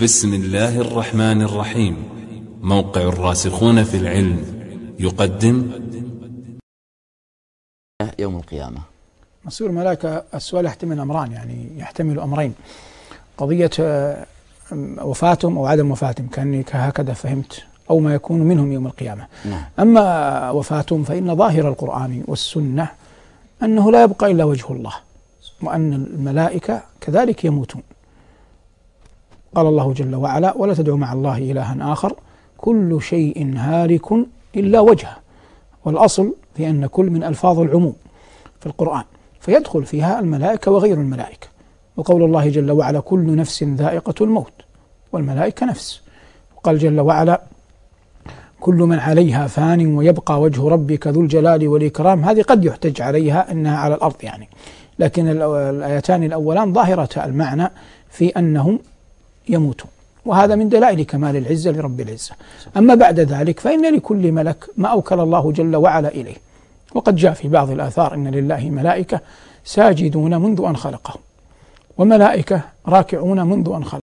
بسم الله الرحمن الرحيم. موقع الراسخون في العلم يقدم يوم القيامة. مصير الملائكة السؤال يحتمل أمران، يعني يحتمل أمرين: قضية وفاتهم أو عدم وفاتهم، كأني هكذا فهمت، أو ما يكون منهم يوم القيامة. أما وفاتهم فإن ظاهر القرآن والسنة أنه لا يبقى إلا وجه الله، وأن الملائكة كذلك يموتون. قال الله جل وعلا: ولا تدعوا مع الله إلها آخر كل شيء هالك إلا وجهه. والأصل في أن كل من ألفاظ العموم في القرآن، فيدخل فيها الملائكة وغير الملائكة. وقول الله جل وعلا: كل نفس ذائقة الموت، والملائكة نفس. وقال جل وعلا: كل من عليها فان ويبقى وجه ربك ذو الجلال والإكرام. هذه قد يحتج عليها أنها على الأرض يعني، لكن الآيتان الأولان ظاهرة المعنى في أنهم يموتون، وهذا من دلائل كمال العزة لرب العزة. أما بعد ذلك فإن لكل ملك ما أوكل الله جل وعلا إليه، وقد جاء في بعض الآثار: إن لله ملائكة ساجدون منذ أن خلقهم، وملائكة راكعون منذ أن خلقهم.